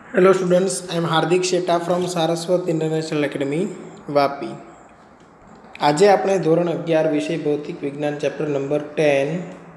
Hello students, I am Hardik Sheta from Saraswat International Academy, Vapi. આજે આપણે ધોરણ 11 વિષય ભૌતિક વિજ્ઞાન ચેપ્ટર નંબર 10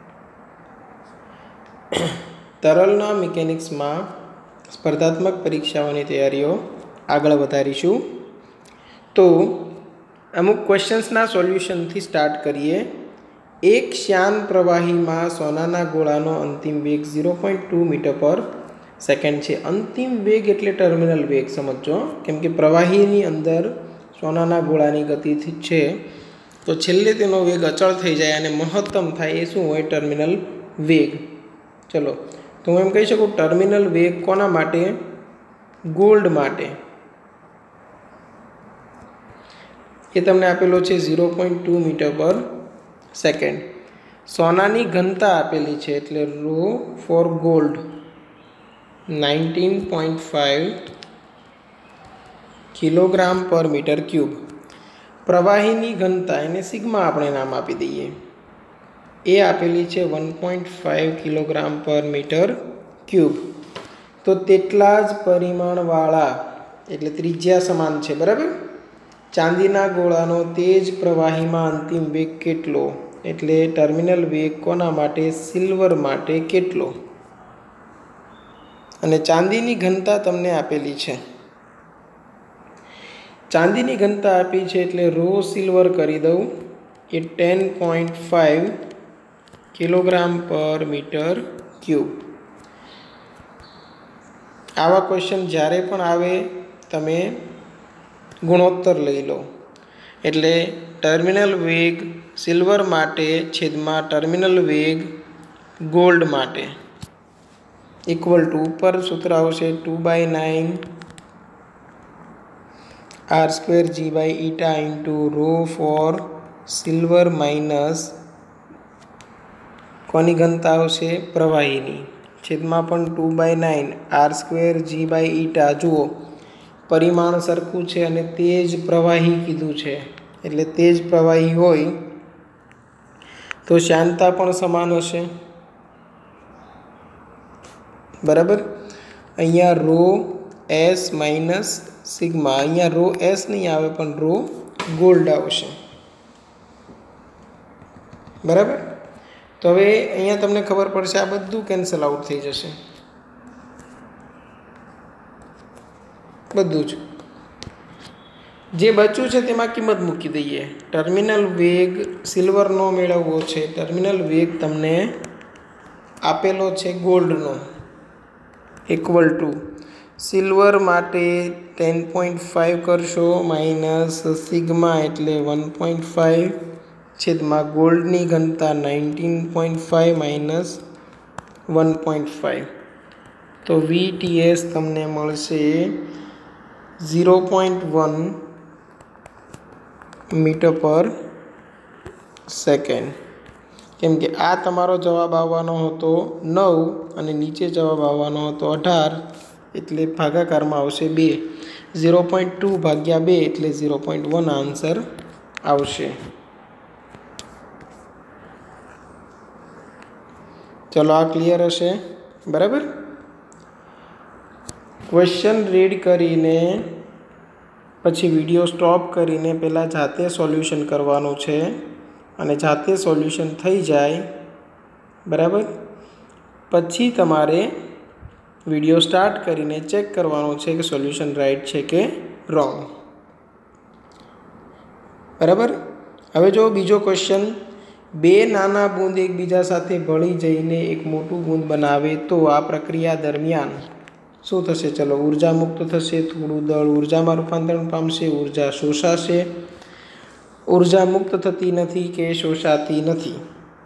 તરલના મિકેનિક્સમાં સ્પર્ધાત્મક પરીક્ષાઓની તૈયારીઓ આગળ વધારીશું. તો અમુક ક્વેશ્ચન્સના સોલ્યુશનથી સ્ટાર્ટ કરીએ. એક શ્યાન પ્રવાહીમાં સોનાના ગોળાનો અંતિમ વેગ 0.2 મીટર પર સેકન્ડ છે. અંતિમ વેગ એટલે ટર્મિનલ વેગ સમજો, કેમ કે પ્રવાહીની અંદર સોનાના ગોળાની ગતિથી છે, તો છેલ્લે તેનો વેગ અચળ થઈ જાય અને મહત્તમ થાય એ શું હોય? ટર્મિનલ વેગ. ચલો, તો હું એમ કહી શકું ટર્મિનલ વેગ કોના માટે? ગોલ્ડ માટે. એ તમને આપેલો છે 0.2 મીટર પર સેકન્ડ. સોનાની ઘનતા આપેલી છે એટલે rho for gold 19.5 kilogram per metre cube. પ્રવાહીની ઘનતા એને સિગ્મા આપણે નામ આપી દઈએ, એ આપેલી છે 1.5 કિલોગ્રામ પર મીટર ક્યુબ. તો તેટલા જ પરિમાણવાળા એટલે ત્રિજ્યા સમાન છે, બરાબર. ચાંદીના ગોળાનો તે જ પ્રવાહીમાં અંતિમ વેગ કેટલો? એટલે ટર્મિનલ વેગ કોના માટે? સિલ્વર માટે કેટલો? અને ચાંદીની ઘનતા તમને આપેલી છે. ચાંદીની ઘનતા આપી છે એટલે રો સિલ્વર કરી દઉં, એ 10.5 કિલોગ્રામ પર મીટર ક્યુબ. આવા ક્વેશ્ચન જ્યારે પણ આવે તમે ગુણોત્તર લઈ લો. એટલે ટર્મિનલ વેગ સિલ્વર માટે છેદમાં ટર્મિનલ વેગ ગોલ્ડ માટે ઇક્વલ ટુ ઉપર સૂત્ર આવશે 2/9 r² g/η into rho for silver minus કોની ઘનતા આવશે? પ્રવાહીની, છેદમાં પણ 2/9 r² g/η. જુઓ, પરિમાણ સરખું છે અને તે જ પ્રવાહી કીધું છે, એટલે તે જ પ્રવાહી હોય તો શ્યાનતા પણ સમાન હશે, બરાબર. અહીંયા રો એસ માઇનસ સિગ્મા, અહીંયા રો એસ નહીં આવે પણ રો ગોલ્ડ આવશે, બરાબર. તો હવે અહીંયા તમને ખબર પડશે આ બધું કેન્સલ આઉટ થઈ જશે, બધું જ જે બચ્યું છે તેમાં કિંમત મૂકી દઈએ. ટર્મિનલ વેગ સિલ્વરનો મેળવવો છે. ટર્મિનલ વેગ તમને આપેલો છે ગોલ્ડનો, ઇક્વલ ટુ સિલ્વર માટે 10.5 કરશો માઇનસ સિગ્મા એટલે 1.5 છેદમાં ગોલ્ડની ઘનતા 19.5 માઇનસ 1.5. તો VTS તમને મળશે 0.1 મીટર પર સેકન્ડ. કેમ કે આ તમારો જવાબ આવવાનો હતો 9 અને નીચે જવાબ આવવાનો હતો 18, એટલે ભાગાકારમાં આવશે 2. 0.2 ભાગ્યા 2 એટલે 0.1 આન્સર આવશે. ચલો, આ ક્લિયર હશે, બરાબર. ક્વેશ્ચન રીડ કરીને પછી વિડીયો સ્ટોપ કરીને પહેલાં જાતે સોલ્યુશન કરવાનું છે, અને જાતે સોલ્યુશન થઈ જાય, બરાબર, પછી તમારે વિડીયો સ્ટાર્ટ કરીને ચેક કરવાનું છે કે સોલ્યુશન રાઈટ છે કે રોંગ, બરાબર. હવે જો બીજો ક્વેશ્ચન, બે નાના બૂંદ એકબીજા સાથે ભળી જઈને એક મોટું બૂંદ બનાવે તો આ પ્રક્રિયા દરમિયાન શું થશે? ચલો, ઉર્જા મુક્ત થશે, થોડું દળ ઉર્જામાં રૂપાંતરણ પામશે, ઉર્જા શોષાશે. ઉર્જા મુક્ત થતી નથી કે શોષાતી નથી.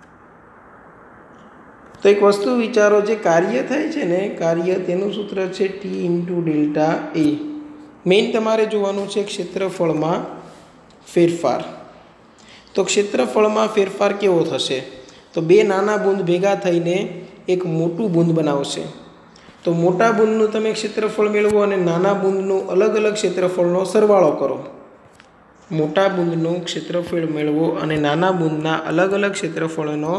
તો એક વસ્તુ વિચારો, જે કાર્ય થાય છે ને, કાર્ય તેનું સૂત્ર છે T × ડેલ્ટા A. મેઇન તમારે જોવાનું છે ક્ષેત્રફળમાં ફેરફાર. તો ક્ષેત્રફળમાં ફેરફાર કેવો થશે? તો બે નાના બૂંદ ભેગા થઈને એક મોટું બૂંદ બનાવશે. તો મોટા બૂંદનું તમે ક્ષેત્રફળ મેળવો અને નાના બૂંદનું અલગ અલગ ક્ષેત્રફળનો સરવાળો કરો. મોટા બૂંદનું ક્ષેત્રફળ મેળવો અને નાના બૂંદના અલગ અલગ ક્ષેત્રફળનો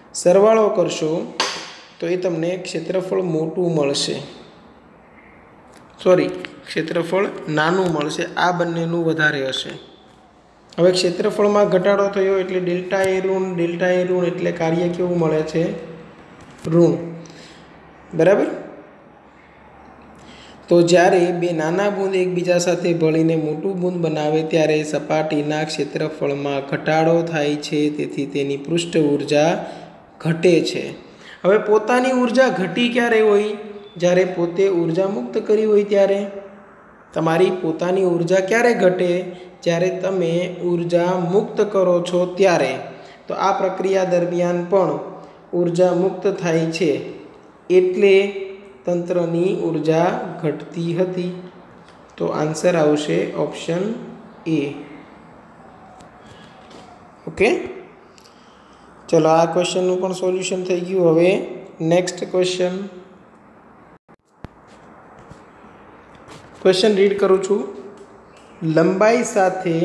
સરવાળો કરશો તો એ તમને ક્ષેત્રફળ મોટું મળશે. સોરી ક્ષેત્રફળ નાનું મળશે, આ બંનેનું વધારે હશે. હવે ક્ષેત્રફળમાં ઘટાડો થયો એટલે ડેલ્ટા એ ઋણ એટલે કાર્ય કેવું મળે છે? ઋણ. બરાબર. તો જ્યારે બે નાના બૂંદ એકબીજા સાથે ભળીને મોટું બૂંદ બનાવે ત્યારે સપાટીના ક્ષેત્રફળમાં ઘટાડો થાય છે, તેથી તેની પૃષ્ઠ ઉર્જા ઘટે છે. હવે પોતાની ઉર્જા ઘટી ક્યારે હોય? જ્યારે પોતે ઉર્જા મુક્ત કરી હોય ત્યારે. તમારી પોતાની ઉર્જા ક્યારે ઘટે? જ્યારે તમે ઉર્જા મુક્ત કરો છો ત્યારે. તો આ પ્રક્રિયા દરમિયાન પણ ઉર્જા મુક્ત થાય છે, એટલે તંત્રની ઉર્જા ઘટતી હતી. તો આન્સર આવશે ઓપ્શન એ. ઓકે, ચલો આ ક્વેશ્ચનનું પણ સોલ્યુશન થઈ ગયું. હવે નેક્સ્ટ ક્વેશ્ચન રીડ કરું છું. લંબાઈ સાથે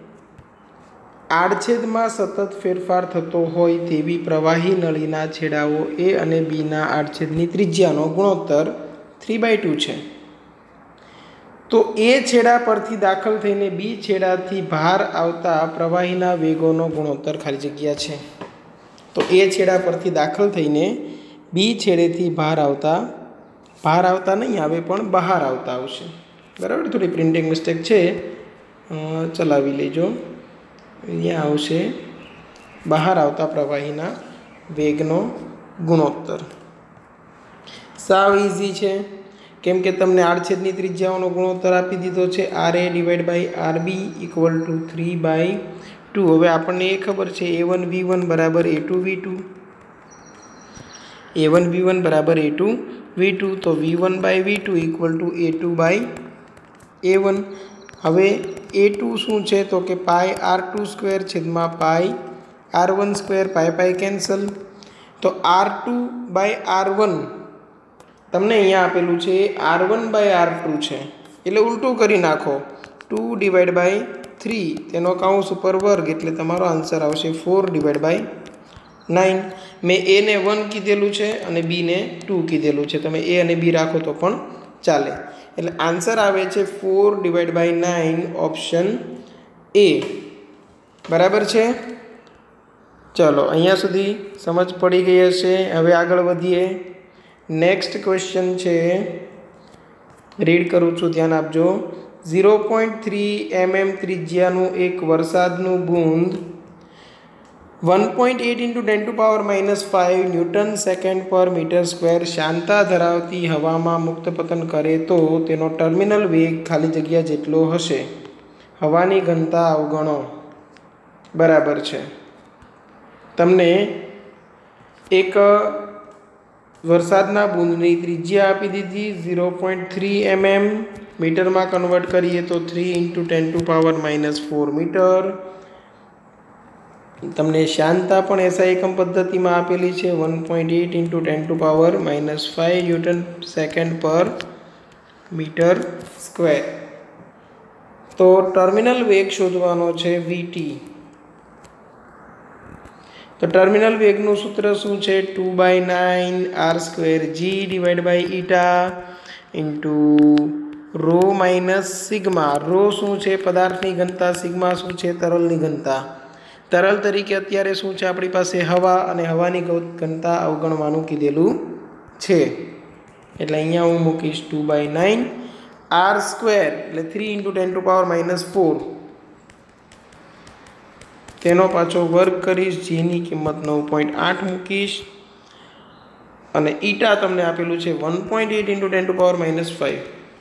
આડછેદમાં સતત ફેરફાર થતો હોય તેવી પ્રવાહી નળીના છેડાઓ એ અને બીના આડછેદની ત્રિજ્યાનો ગુણોત્તર 3/2 છે. તો એ છેડા પરથી દાખલ થઈને બી છેડાથી બહાર આવતા પ્રવાહીના વેગોનો ગુણોત્તર ખાલી જગ્યા છે. તો એ છેડા પરથી દાખલ થઈને બી છેડેથી બહાર આવતા નહીં આવે પણ બહાર આવતા આવશે. બરાબર, થોડી પ્રિન્ટિંગ મિસ્ટેક છે, ચલાવી લેજો. અહીંયા આવશે બહાર આવતા પ્રવાહીના વેગનો ગુણોત્તર. સાવ ઇઝી છે, કેમ કે તમને આડછેદની ત્રિજ્યાઓનો ગુણોત્તર આપી દીધો છે. RA/RB = 3/2. હવે આપણને એ ખબર છે A1V1 = A2V2. A1V1 = A2V2. તો V1/V2 = A2/A1. હવે A2 શું છે? તો કે πr2² / કેન્સલ. તો R2/R1 તમને અહીંયા આપેલું છે R1/R2 છે, એટલે ઉલટું કરી નાખો. 2/3 તેનો કાઉન્સ ઉપર વર્ગ, એટલે તમારો આન્સર આવશે 4/9. મેં A ને 1 કીધેલું છે અને B ને 2 કીધેલું છે. તમે A અને B રાખો તો પણ ચાલે. એટલે આન્સર આવે છે 4/9, ઓપ્શન એ. બરાબર છે. ચલો અહીંયા સુધી સમજ પડી ગઈ હશે. હવે આગળ વધીએ. નેક્સ્ટ ક્વેશ્ચન છે, રીડ કરું છું, ધ્યાન આપજો. 0.3 mm ત્રિજ્યાનું એક વરસાદનું બૂંદ 1.8 × 10⁻⁵ newton second per metre square શાંતા ધરાવતી હવામાં મુક્ત પતન કરે તો તેનો ટર્મિનલ વેગ ખાલી જગ્યા જેટલો હશે. હવાની ઘનતા અવગણો. બરાબર છે. તમને એક વરસાદના બૂંદની ત્રિજ્યા આપી દીધી 0.3 mm. મીટરમાં કન્વર્ટ કરીએ તો 3 × 10⁻⁴ મીટર. તમને શાંતા પણ SI એકમ પદ્ધતિમાં આપેલી છે 1.8 × 10⁻⁵ newton second per metre square. તો ટર્મિનલ વેગ શોધવાનો છે VT. તો ટર્મિનલ વેગનું સૂત્ર શું છે? 2/9 R²G/η × સિગ્મા. શું છે? પદાર્થની ઘનતા. સિગ્મા શું છે? તરલની ઘનતા. તરલ તરીકે અત્યારે શું છે આપણી પાસે? હવા, અને હવાની ઘનતા અવગણવાનું કીધેલું છે. એટલે અહીંયા હું મૂકીશ 2/9 R², એટલે 3 × 10⁻⁴. તેનો પાછો વર્ગ કરીશ, જેની કિંમત 9.8 મૂકીશ, અને ઈટા તમને આપેલું છે 1.8 × 10⁻⁵.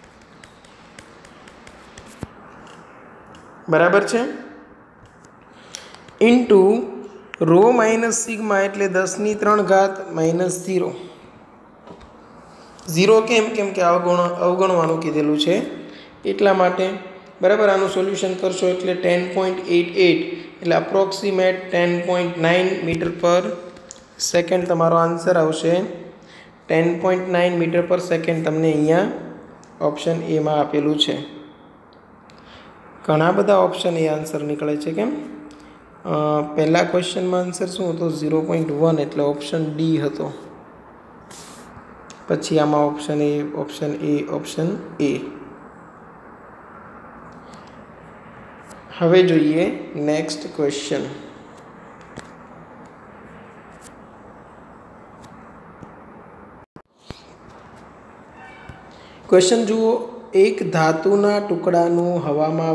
બરાબર છે. ઇન્ટુ ρ - સિગ્મા, એટલે 10⁻³ - 0. 0 કેમ? કે અવગણવાનું કીધેલું છે એટલા માટે. બરાબર. આનું સોલ્યુશન કરશો એટલે 10.88, એટલે અપ્રોક્સિમેટ 10.9 મીટર/સેકન્ડ તમારો આન્સર આવશે. 10.9 મીટર/સેકન્ડ તમને અહીંયા ઓપ્શન એમાં આપેલું છે. ઘણા બધા ઓપ્શન એ આન્સર નીકળે છે. કેમ? પહેલા ક્વેશ્ચનમાં આન્સર શું હતો? 0.1, એટલે ઓપ્શન ડી હતો. પછી આમાં option A, option A, option A. હવે જોઈએ નેક્સ્ટ ક્વેશ્ચન. ક્વેશ્ચન જુઓ. એક ધાતુના ટુકડાનું હવામાં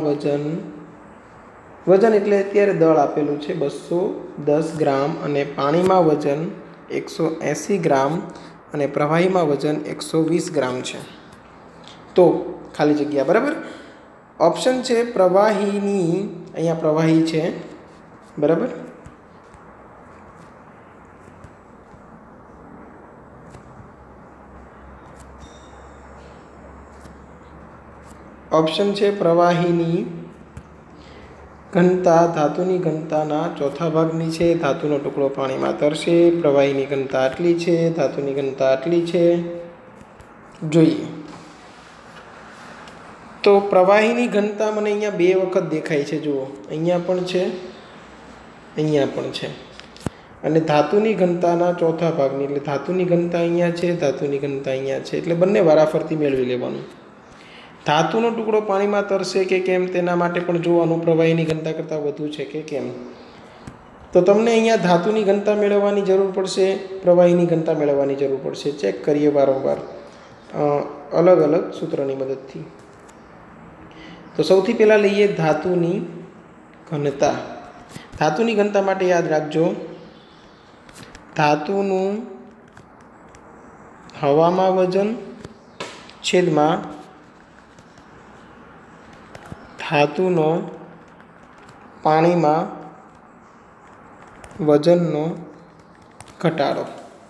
વજન એટલે અત્યારે દળ આપેલું છે 210 ગ્રામ અને પાણીમાં વજન 180 ગ્રામ અને પ્રવાહીમાં વજન 120 ગ્રામ છે. તો ખાલી જગ્યા, બરાબર. ઓપ્શન છે પ્રવાહીની, અહીંયા પ્રવાહી છે, બરાબર. ઓપ્શન છે પ્રવાહીની ઘનતા ધાતુની ઘનતાના ચોથા ભાગની છે. ધાતુનો ટુકડો પાણીમાં તરશે. પ્રવાહીની ઘનતા આટલી છે, ધાતુની ઘનતા આટલી છે. જોઈએ તો પ્રવાહીની ઘનતા મને અહીંયા 2 વખત દેખાય છે. જુઓ, અહીંયા પણ છે, અહીંયા પણ છે. અને ધાતુની ઘનતાના ચોથા ભાગની, એટલે ધાતુની ઘનતા અહીંયા છે, ધાતુની ઘનતા અહીંયા છે. એટલે બંને વારાફરતી મેળવી લેવાનું. ધાતુનો ટુકડો પાણીમાં તરશે કે કેમ તેના માટે પણ જોવાનું પ્રવાહીની ઘનતા કરતાં વધુ છે કે કેમ. તો તમને અહીંયા ધાતુની ઘનતા મેળવવાની જરૂર પડશે, પ્રવાહીની ઘનતા મેળવવાની જરૂર પડશે. ચેક કરીએ વારંવાર અલગ અલગ સૂત્રની મદદથી. તો સૌથી પહેલાં લઈએ ધાતુની ઘનતા. ધાતુની ઘનતા માટે યાદ રાખજો, ધાતુનું હવામાં વજન છેદમાં ધાતુનો પાણીમાં વજનનો ઘટાડો,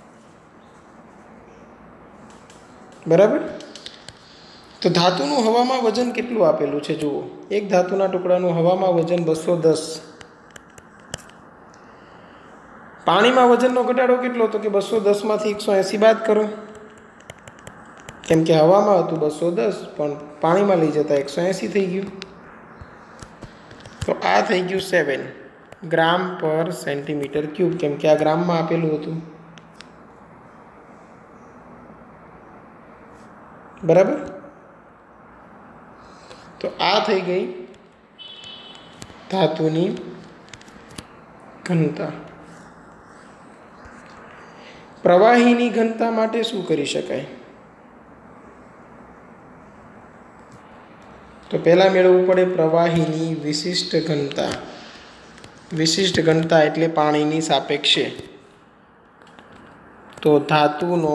બરાબર. તો ધાતુનું હવામાં વજન કેટલું આપેલું છે જુઓ. એક ધાતુના ટુકડાનું હવામાં વજન 210. પાણીમાં વજનનો ઘટાડો કેટલો? તો કે 210 માંથી 180 બાદ કરો, કેમ કે હવામાં હતું 210 પણ પાણીમાં લઈ જતા 180 થઈ ગયું. તો આ થઈ ગયું 7 ગ્રામ પર સેન્ટીમીટર ક્યુબ, કેમ કે આ ગ્રામમાં આપેલું હતું, બરાબર. તો આ થઈ ગઈ ધાતુની ઘનતા. પ્રવાહીની ઘનતા માટે શું કરી શકાય? તો પહેલાં મેળવવું પડે પ્રવાહીની વિશિષ્ટ ઘનતા. વિશિષ્ટ ઘનતા એટલે પાણીની સાપેક્ષે. તો ધાતુનો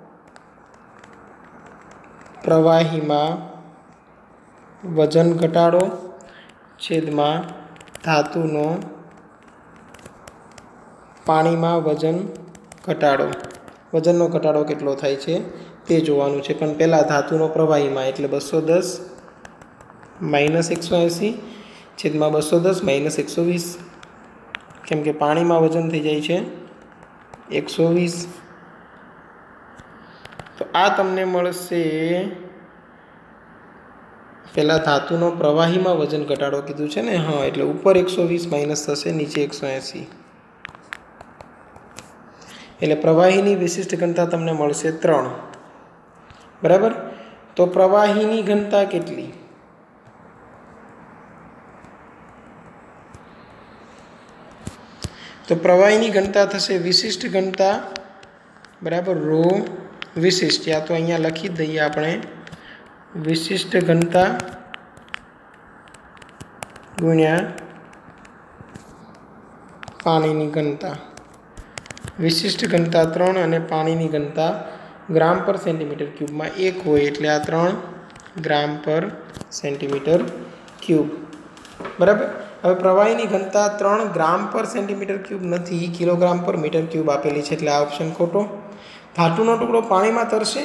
પ્રવાહીમાં વજન ઘટાડો છેદમાં ધાતુનો પાણીમાં વજન ઘટાડો. વજનનો ઘટાડો કેટલો થાય છે તે જોવાનું છે. પણ પહેલાં ધાતુનો પ્રવાહીમાં એટલે 210 માઇનસ 180 છેદમાં 210 માઇનસ 120, કેમ કે પાણીમાં વજન થઈ જાય છે 120. તો આ તમને મળશે. પહેલાં ધાતુનો પ્રવાહીમાં વજન ઘટાડો કીધું છે ને, હા, એટલે ઉપર 120 માઇનસ થશે, નીચે 180. એટલે પ્રવાહીની વિશિષ્ટ ઘનતા તમને મળશે 3, બરાબર. તો પ્રવાહીની ઘનતા કેટલી? તો પ્રવાહીની ઘનતા થશે વિશિષ્ટ ઘનતા બરાબર રો વિશિષ્ટ, યા તો અહીંયા લખી દઈએ આપણે વિશિષ્ટ ઘનતા ગુણ્યા પાણીની ઘનતા. વિશિષ્ટ ઘનતા 3 અને પાણીની ઘનતા ગ્રામ પર સેન્ટીમીટર ક્યુબમાં 1 હોય, એટલે આ 3 ગ્રામ પર સેન્ટીમીટર ક્યુબ, બરાબર. હવે પ્રવાહીની ઘનતા 3 ગ્રામ પર સેન્ટીમીટર ક્યુબ નથી, કિલોગ્રામ પર મીટર ક્યુબ આપેલી છે, એટલે આ ઓપ્શન ખોટો. ધાતુનો ટુકડો પાણીમાં તરશે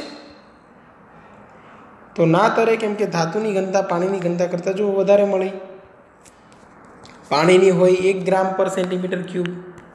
તો ના તરે, કેમ કે ધાતુની ઘનતા પાણીની ઘનતા કરતાં જો વધારે મળી. પાણીની હોય 1 ગ્રામ પર સેન્ટીમીટર ક્યુબ.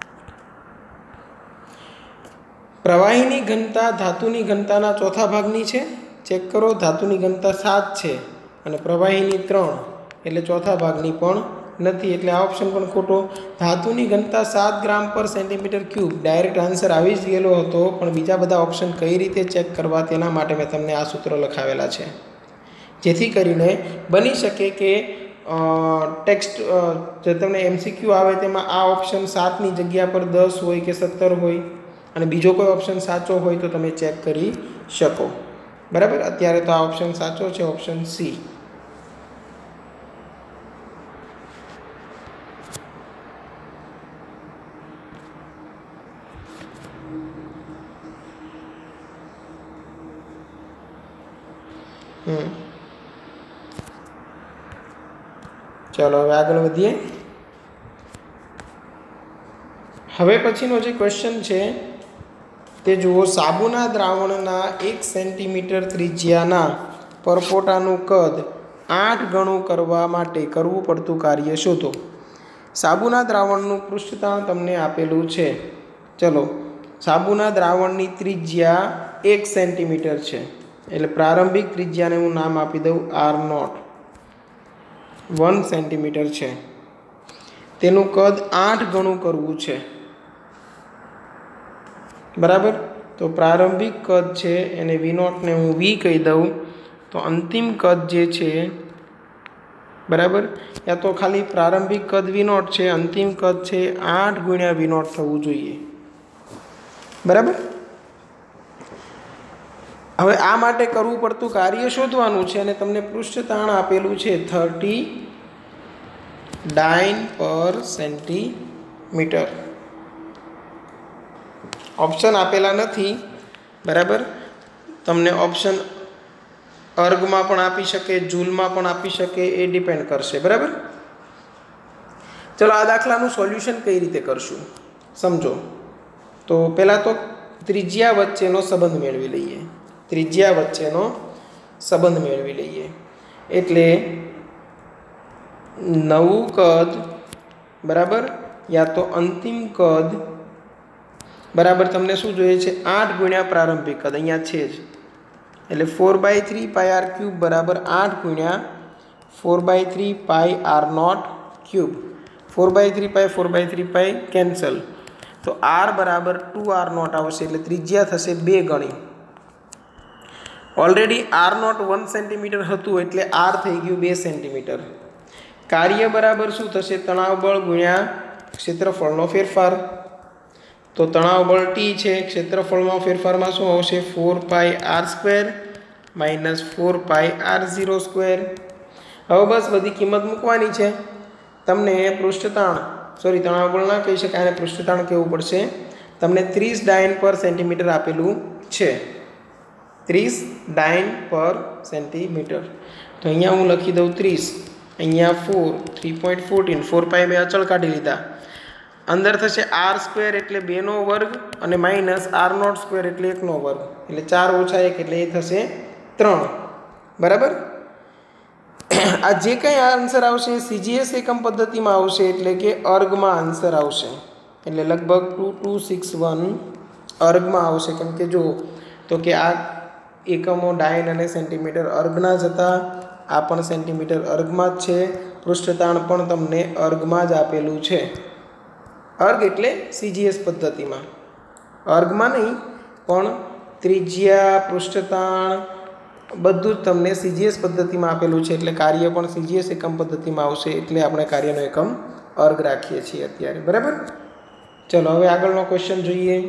પ્રવાહીની ઘનતા ધાતુની ઘનતાના ચોથા ભાગની છે. ચેક કરો, ધાતુની ઘનતા 7 છે અને પ્રવાહીની 3, એટલે ચોથા ભાગની પણ નથી, એટલે આ ઓપ્શન પણ ખોટો. ધાતુની ઘનતા 7 ગ્રામ per centimetre cube, direct answer આવી જ ગયેલો હતો, પણ બીજા બધા ઓપ્શન કઈ રીતે ચેક કરવા તેના માટે મેં તમને આ સૂત્ર લખાવેલા છે, જેથી કરીને બની શકે કે ટેક્સ્ટ જે તમને MCQ આવે તેમાં આ ઓપ્શન 7ની જગ્યા પર 10 હોય કે 17 હોય અને બીજો કોઈ ઓપ્શન સાચો હોય તો તમે ચેક કરી શકો. બરાબર, અત્યારે તો આ ઓપ્શન સાચો છે, ઓપ્શન સી. ચાલો હવે આગળ વધીએ. હવે પછીનો જે ક્વેશ્ચન છે તે જુઓ. સાબુના દ્રાવણના 1 સેન્ટીમીટર ત્રિજ્યાના પરપોટાનું કદ 8 ગણું કરવા માટે કરવું પડતું કાર્ય શોધો. સાબુના દ્રાવણનું પૃષ્ઠતાણ તમને આપેલું છે. ચલો, સાબુના દ્રાવણની ત્રિજ્યા 1 સેન્ટીમીટર છે, એટલે પ્રારંભિક ત્રિજ્યાને હું નામ આપી દઉં R0. 1 સેન્ટીમીટર છે. તેનું કદ 8 ગણું કરવું છે. બરાબર, તો પ્રારંભિક કદ છે એને V0 ને હું V કહી દઉં. તો અંતિમ કદ જે છે, બરાબર, યા તો ખાલી પ્રારંભિક કદ V0 છે, અંતિમ કદ છે 8 ગુણ્યા V0 થવું જોઈએ. બરાબર. હવે આ માટે કરવું પડતું કાર્ય શોધવાનું છે અને તમને પૃષ્ઠતાણ આપેલું છે 30 ડાઇન પર સેન્ટીમીટર. ઓપ્શન આપેલા નથી. બરાબર, તમને ઓપ્શન અર્ગમાં પણ આપી શકે, જૂલમાં પણ આપી શકે, એ ડિપેન્ડ કરશે. બરાબર, ચલો આ દાખલાનું સોલ્યુશન કઈ રીતે કરશું સમજો. તો પહેલાં તો ત્રિજ્યા વચ્ચેનો સંબંધ મેળવી લઈએ. ત્રિજ્યા વચ્ચેનો સંબંધ મેળવી લઈએ એટલે નવું કદ, બરાબર, યા તો અંતિમ કદ, બરાબર, તમને શું જોઈએ છે 8 ગુણ્યા પ્રારંભિક કદ, અહીંયા છે જ, એટલે 4/3 પાઈ r ક્યુબ બરાબર 8 ગુણ્યા 4/3 pi r0 cube. 4/3 pi 4/3 pi cancel, તો r બરાબર 2r0 આવશે, એટલે ત્રિજ્યા થશે 2 ગણી. ઓલરેડી R0 1 સેન્ટીમીટર હતું એટલે R થઈ ગયું 2 સેન્ટીમીટર. કાર્ય બરાબર શું થશે? તણાવ બળ ગુણ્યા ક્ષેત્રફળનો ફેરફાર. તો તણાવ બળ T છે, ક્ષેત્રફળમાં ફેરફારમાં શું આવશે? 4πr² minus 4πr02. હવે બસ બધી કિંમત મૂકવાની છે. તમને પૃષ્ઠતાણ, સોરી તણાવ બળ ના કહી શકાય, અને પૃષ્ઠતાણ કહેવું પડશે. તમને 30 ડાયન પર સેન્ટીમીટર આપેલું છે. 30 ડાયન પર સેન્ટીમીટર. તો અહીંયા હું લખી દઉં 30, અહીંયા 4, 3.14, 4π બે અચળ કાઢી લીધા. અંદર થશે r² એટલે 2નો વર્ગ અને માઇનસ r02 એટલે 1નો વર્ગ, એટલે 4 ઓછા 1 એટલે એ થશે 3. બરાબર. આ જે કંઈ આન્સર આવશે CGS એકમ પદ્ધતિમાં આવશે, એટલે કે અર્ગમાં આન્સર આવશે. એટલે લગભગ 2261 અર્ગમાં આવશે. કેમ કે જો તો કે આ એકમો ડાયન અને સેન્ટીમીટર અર્ગના જ હતા, આ પણ સેન્ટીમીટર અર્ગમાં જ છે. પૃષ્ઠતાણ પણ તમને અર્ગમાં જ આપેલું છે. અર્ગ એટલે CGS પદ્ધતિમાં, અર્ગમાં નહીં પણ ત્રિજ્યા, પૃષ્ઠતાણ બધું જ તમને CGS પદ્ધતિમાં આપેલું છે. એટલે કાર્ય પણ CGS એકમ પદ્ધતિમાં આવશે, એટલે આપણે કાર્યનો એકમ અર્ગ રાખીએ છીએ અત્યારે. બરાબર. ચલો હવે આગળનો ક્વેશ્ચન જોઈએ.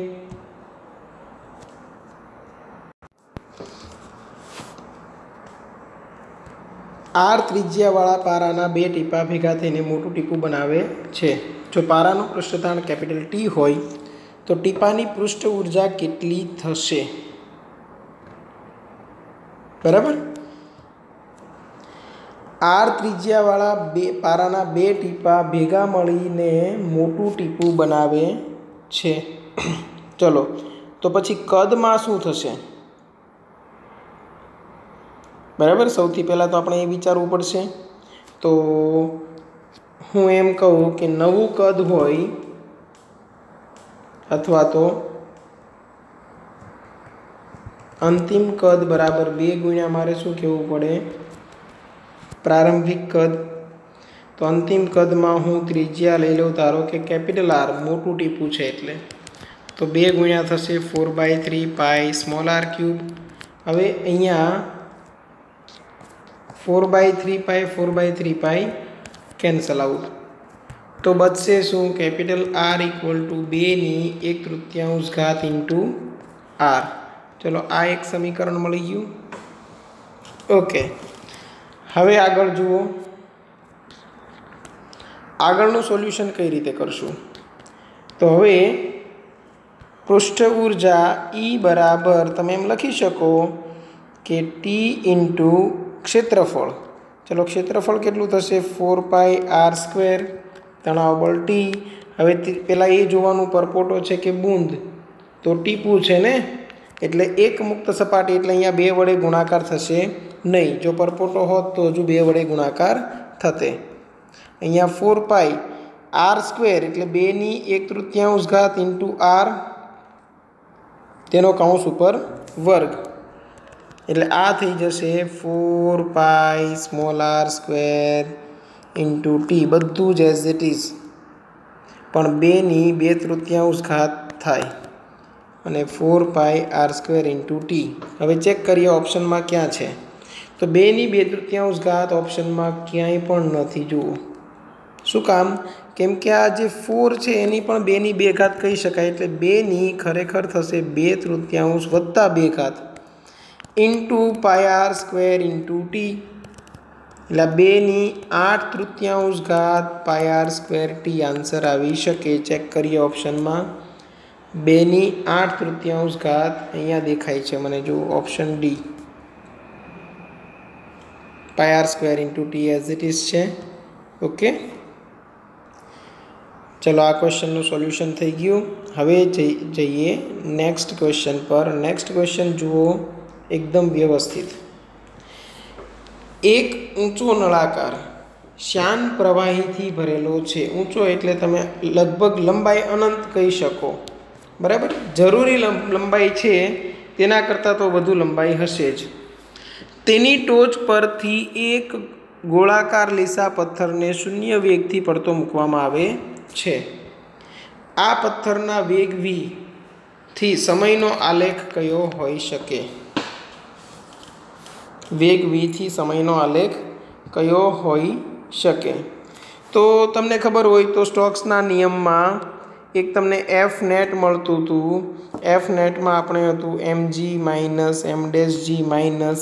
R ત્રિજ્યાવાળા પારાના 2 ટીપા ભેગા થઈને મોટું ટીપું બનાવે છે. જો પારાનું પૃષ્ઠતાણ કેપિટલ T હોય તો ટીપાની પૃષ્ઠ ઊર્જા કેટલી થશે? બરાબર. R ત્રિજ્યાવાળા પારાના 2 ટીપા ભેગા મળીને મોટું ટીપું બનાવે છે. ચલો તો પછી કદમાં શું થશે? બરાબર. સૌથી પહેલાં તો આપણે એ વિચારવું પડશે. તો હું એમ કહું કે નવું કદ હોય અથવા તો અંતિમ કદ બરાબર 2 ગુણ્યા મારે શું કહેવું પડે? પ્રારંભિક કદ. તો અંતિમ કદમાં હું ત્રિજ્યા લઈ લઉં, ધારો કે કેપિટલ R, મોટું ટીપું છે એટલે. તો 2 ગુણ્યા થશે 4/3 પાઈ સ્મોલ r ક્યુબ. હવે અહીંયા 4/3 પાઈ 4/3 પાઈ કેન્સલ આઉટ. તો બચશે શું? Capital R equal to 2/1/3 into R. ચલો આ એક સમીકરણ મળી ગયું. ઓકે, હવે આગળ જુઓ. આગળનું સોલ્યુશન કઈ રીતે કરશું? તો હવે પૃષ્ઠ ઉર્જા E બરાબર તમે એમ લખી શકો કે T ઇન્ટુ ક્ષેત્રફળ. ચલો ક્ષેત્રફળ કેટલું થશે? 4πr², તણાવ બળ T. હવે પહેલાં એ જોવાનું પરપોટો છે કે બૂંદ, તો ટીપું છે ને, એટલે એક મુક્ત સપાટી એટલે અહીંયા 2 વડે ગુણાકાર થશે નહીં. જો પરપોટો હોત તો હજુ 2 વડે ગુણાકાર થતે. અહીંયા 4πr² એટલે 2/1/3 ઇન્ટુ R, તેનો કૌંસ ઉપર વર્ગ, એટલે આ થઈ જશે 4πr² ઇન્ટુ T. બધું જ એઝ ઇટ ઇઝ, પણ 2/2/3 થાય અને 4πr² ઇન્ટુ T. હવે ચેક કરીએ ઓપ્શનમાં ક્યાં છે. તો 2/2/3 ઓપ્શનમાં ક્યાંય પણ નથી. જુઓ શું કામ? કેમ કે આ જે 4 છે એની પણ 2/2 કહી શકાય, એટલે 2 ખરેખર થશે 2/3 વત્તા 2 ઇન્ટુ πr² ઇન્ટુ T, એટલે 2/8/3 πr² T આન્સર આવી શકે. ચેક કરીએ ઓપ્શનમાં 2/8/3 અહીંયા દેખાય છે મને. જો option D πr² into T as it is છે. ઓકે, ચલો આ ક્વેશ્ચનનું સોલ્યુશન થઈ ગયું. હવે જઈએ નેક્સ્ટ ક્વેશ્ચન પર. નેક્સ્ટ ક્વેશ્ચન જુઓ એકદમ વ્યવસ્થિત. એક ઊંચો નળાકાર શ્યાન પ્રવાહીથી ભરેલો છે. ઊંચો એટલે તમે લગભગ લંબાઈ અનંત કહી શકો, બરાબર. જરૂરી લંબાઈ છે તેના કરતાં તો વધુ લંબાઈ હશે જ. તેની ટોચ પરથી એક ગોળાકાર લીસા પથ્થરને 0 વેગથી પડતો મૂકવામાં આવે છે. આ પથ્થરના વેગ v થી સમયનો આલેખ કયો હોઈ શકે? વેગ v થી સમયનો આલેખ કયો હોઈ શકે? તો તમને ખબર હોય તો સ્ટોક્સના નિયમમાં એક તમને એફ નેટ મળતું હતું. એફ નેટમાં આપણે હતું mg minus m' g minus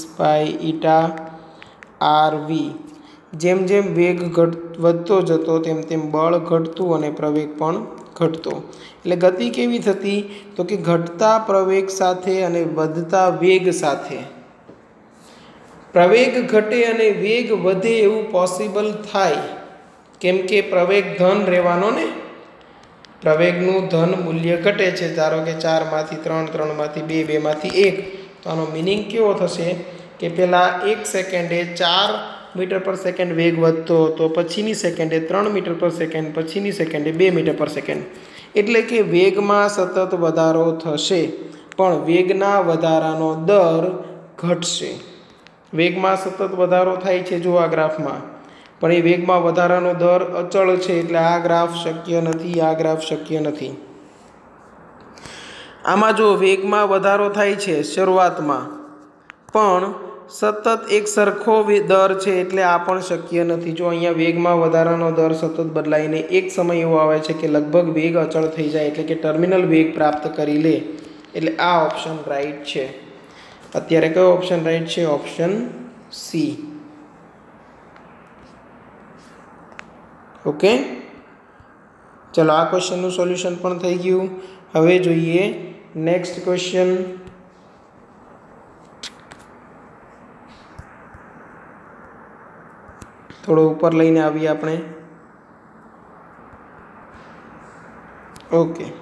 6π∗rv. જેમ જેમ વેગ વધતો જતો તેમ તેમ બળ ઘટતું અને પ્રવેગ પણ ઘટતો. એટલે ગતિ કેવી થતી? તો કે ઘટતા પ્રવેગ સાથે અને વધતા વેગ સાથે. પ્રવેગ ઘટે અને વેગ વધે એવું પોસિબલ થાય, કેમ કે પ્રવેગ ધન રહેવાનો ને. પ્રવેગનું ધન મૂલ્ય ઘટે છે. ધારો કે 4માંથી 3, 3માંથી 2, 2માંથી 1. તો આનો મિનિંગ કેવો થશે કે પહેલાં 1 સેકન્ડે 4 મીટર પર સેકન્ડ વેગ વધતો હતો, પછીની સેકન્ડે 3 મીટર પર સેકન્ડ, પછીની સેકન્ડે 2 મીટર પર સેકન્ડ. એટલે કે વેગમાં સતત વધારો થશે, પણ વેગના વધારાનો દર ઘટશે. વેગમાં સતત વધારો થાય છે જો આ ગ્રાફમાં, પણ એ વેગમાં વધારાનો દર અચળ છે, એટલે આ ગ્રાફ શક્ય નથી. આ ગ્રાફ શક્ય નથી. આમાં જો વેગમાં વધારો થાય છે શરૂઆતમાં, પણ સતત એક સરખો દર છે, એટલે આ પણ શક્ય નથી. જો અહીંયા વેગમાં વધારાનો દર સતત બદલાઈને એક સમય એવો આવે છે કે લગભગ વેગ અચળ થઈ જાય, એટલે કે ટર્મિનલ વેગ પ્રાપ્ત કરી લે. એટલે આ ઓપ્શન રાઈટ છે. અત્યારે કયો ઓપ્શન રાઈટ છે? Option C. ઓકે, ચલો આ ક્વેશ્ચનનું સોલ્યુશન પણ થઈ ગયું. હવે જોઈએ નેક્સ્ટ ક્વેશ્ચન. થોડો ઉપર લઈને આવીએ આપણે. ઓકે,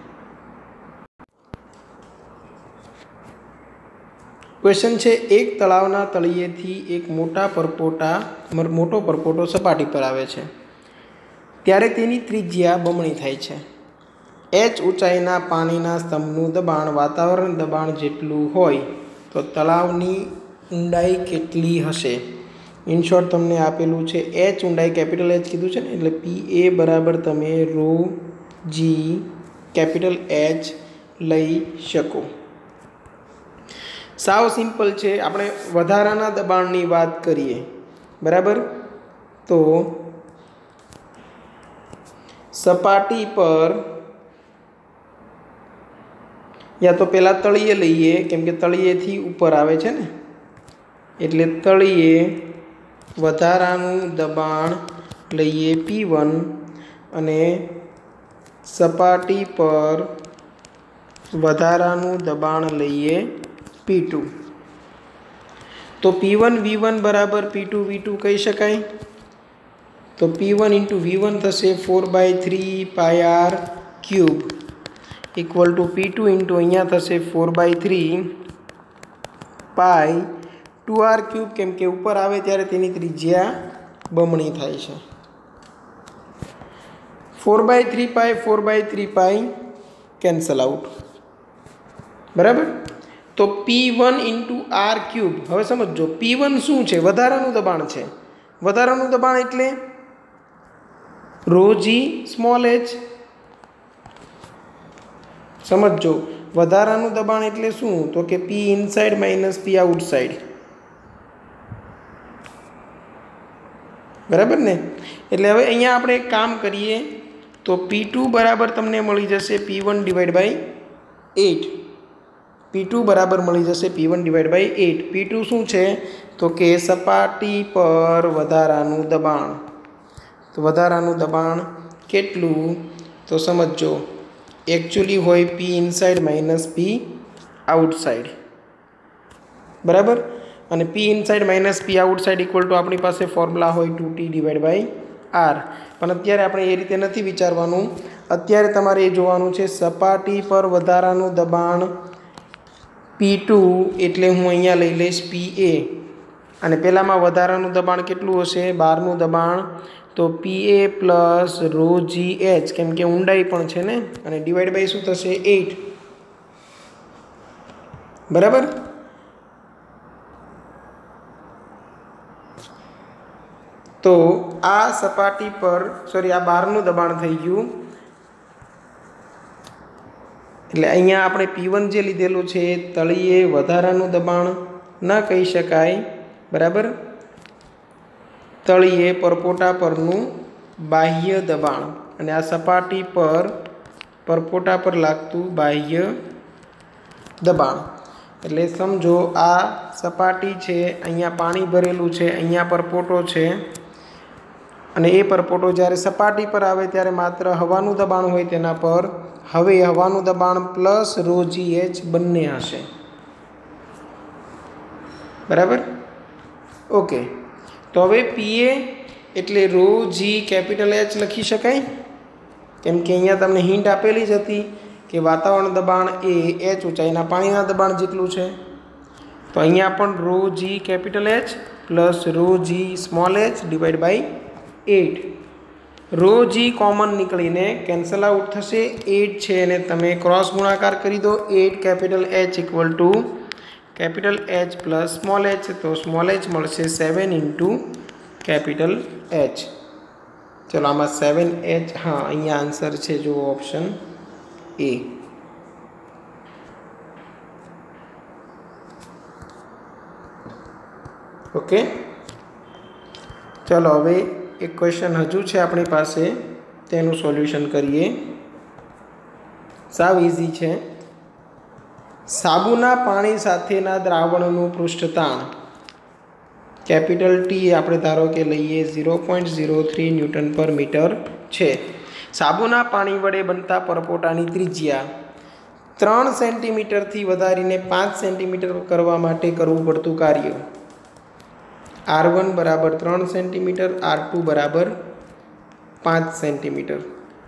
ક્વેશ્ચન છે એક તળાવના તળિયેથી એક મોટો પરપોટો સપાટી પર આવે છે, ત્યારે તેની ત્રિજ્યા બમણી થાય છે. h ઊંચાઈના પાણીના સ્તંભનું દબાણ વાતાવરણ દબાણ જેટલું હોય તો તળાવની ઊંડાઈ કેટલી હશે? ઇન શોર્ટ તમને આપેલું છે h ઊંડાઈ કેપિટલ H કીધું છે ને, એટલે PA બરાબર તમે ρg કેપિટલ H લઈ શકો. સાવ સિમ્પલ છે. આપણે વધારાના દબાણની વાત કરીએ, બરાબર. તો सपाटी पर या तो पहला तळिये लईए केम के तळियेथी ऊपर आवे छे ने एटले तळिये वधारानुं दबाण लईए P1 अने सपाटी पर वधारानुं दबाण लईए P2। तो P1 V1 बराबर P2 V2 कही शकाय। तो P1 इंटू V1 थशे 4/3 pi R cube equal to P2 into अहींया थशे 4/3 पाई 2r क्यूब केम के ऊपर आवे त्यारे तेनी त्रिज्या बमणी थाय छे। 4/3 पाई कैंसल आउट बराबर। तो P1 इंटू आर क्यूब हवे समझो P1 शुं छे वधारानुं दबाण छे। वधारानुं दबाण एटले रो जी स्मॉल एच समझो वधारानुं दबाण एटले शुं तो के P inside minus P outside बराबर ने। एटले हवे अहींया आपणे एक काम करीए तो P2 बराबर तमने मळी जशे P1 डिवाइड बाय 8। P2 बराबर मळी जशे P1 डिवाइड बाय 8। P2 शुं छे तो के सपाटी पर वधारानुं दबाण। तो वधारानुं दबाण केटलुं तो समझो एक्चुअली होय P inside minus P outside बराबर। અને P inside minus P outside equal to આપણી પાસે ફોર્મ્યુલા હોય 2T ડિવાઇડ બાય R। પણ અત્યારે આપણે એ રીતે નથી વિચારવાનું। અત્યારે તમારે એ જોવાનું છે સપાટી પર વધારાનું દબાણ P2 એટલે હું અહીંયા લઈ લઈશ PA અને પહેલામાં વધારાનું દબાણ કેટલું હશે બહારનું દબાણ તો PA પ્લસ રો GH કેમ કે ઊંડાઈ પણ છે ને અને ડિવાઇડ બાય શું થશે 8 બરાબર। तो आ सपाटी पर सॉरी आ बहारनुं दबाण थई गयुं एटले अहींया आपणे P1 जे लीधेलुं छे तळिये वधारानुं दबाण न कही शकाय बराबर। तळिये परपोटा परनुं बाह्य दबाण अने आ सपाटी पर परपोटा पर लागतुं बाह्य दबाण एटले समझो आ सपाटी छे अहींया पाणी भरेलुं छे अहींया परपोटो छे અને એ પરપોટો જ્યારે સપાટી પર આવે ત્યારે માત્ર હવાનું દબાણ હોય તેના પર હવે હવાનું દબાણ પ્લસ રો GH બંને હશે બરાબર। ઓકે તો હવે PA એટલે રો G કેપિટલ H લખી શકાય કેમ કે અહીંયા તમને હિન્ટ આપેલી જ હતી કે વાતાવરણ દબાણ એ H ઊંચાઈના પાણીના દબાણ જેટલું છે તો અહીંયા પણ rho G capital H plus rho G small h divide by 8 rho G common निकलीने कैंसल आउट थशे 8 छे ने तमे क्रॉस गुणाकार करी दो 8 capital H equal to capital H plus small h तो स्मॉल h मळशे 7 इंटू कैपिटल H। चलो आमा 7H हाँ अहींया आंसर छे जो ऑप्शन ए। ओके चलो हवे एक क्वेश्चन हजू है अपनी पासे तेनु सोल्यूशन करिए। साव इजी है। साबुना पानी साथेना द्रावणनु पृष्ठताण कैपिटल T आपणे धारो के लईए 0.03 न्यूटन पर मीटर है। साबुना पानी वडे बनता परपोटानी त्रिज्या 3 सेंटीमीटर थी वधारीने 5 सेंटीमीटर करवा माटे करवुं पड़तुं कार्य R1 बराबर 3 सेंटीमीटर R2 बराबर 5 सेंटीमीटर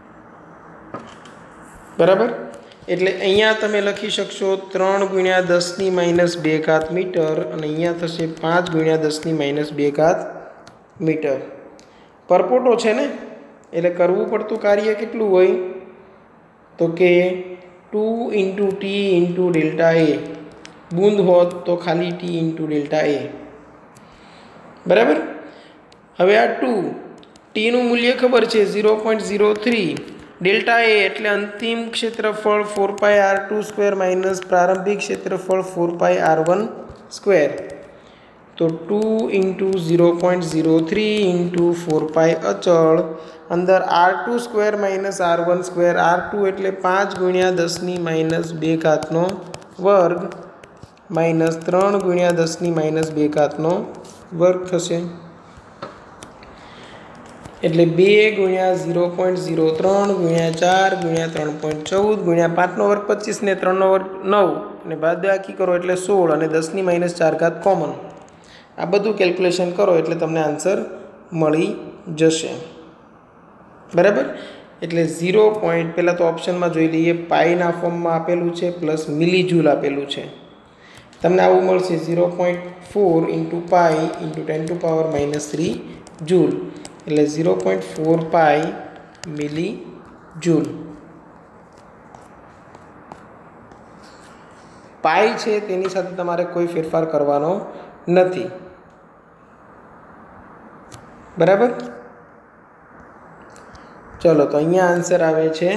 बराबर। एटले अहींया तमे लखी शकशो 3 × 10⁻² मीटर अने अहींया थशे 5 × 10⁻² मीटर। परपोटो छे ने एटले करवुं पड़तुं कार्य केटलुं होय तो के 2 × T × डेल्टा A बूंद होत तो खाली T × डेल्टा A बराबर। हवे आ 2 T નું મૂલ્ય ખબર છે 0.03 डेल्टा A એટલે અંતિમ ક્ષેત્રફળ 4πr² - પ્રારંભિક ક્ષેત્રફળ 4πr1²। तो 2 × 0.03 × 4 પાઈ અચળ અંદર r2 square minus r1 square r2 એટલે 5 × 10⁻² ઘાતનો વર્ગ માઇનસ 3 × 10⁻² ઘાતનો વર્ગ થશે એટલે 2 × 0.03 × 4 × 3.14 × 5 નો વર્ગ 25 ને 3 નો વર્ગ 9 અને બાદબાકી કરો એટલે 16 અને 10⁻4 ઘાત કોમન આ બધું કેલ્ક્યુલેશન કરો એટલે તમને આન્સર મળી જશે બરાબર એટલે 0. પહેલાં તો ઓપ્શનમાં જોઈ લઈએ પાઈના ફોર્મમાં આપેલું છે પ્લસ મિલી જૂલ આપેલું છે તમને આવું મળશે 0.4 × પાઈ × 10⁻³ જૂલ એટલે 0.4 પાઈ મિલી જૂલ પાઈ છે તેની સાથે તમારે કોઈ ફેરફાર કરવાનો નથી બરાબર ચલો તો અહીંયા આન્સર આવે છે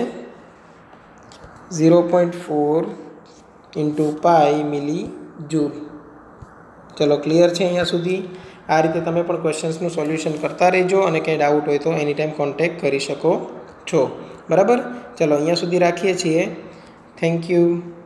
0.4 × પાઈ મિલી જૂલ ચલો ક્લિયર છે અહીંયા સુધી આ રીતે તમે પણ ક્વેશ્ચન્સનું સોલ્યુશન કરતા રહેજો અને કંઈ ડાઉટ હોય તો એની ટાઈમ કોન્ટેક્ટ કરી શકો છો બરાબર ચલો અહીંયા સુધી રાખીએ છીએ થેન્ક યુ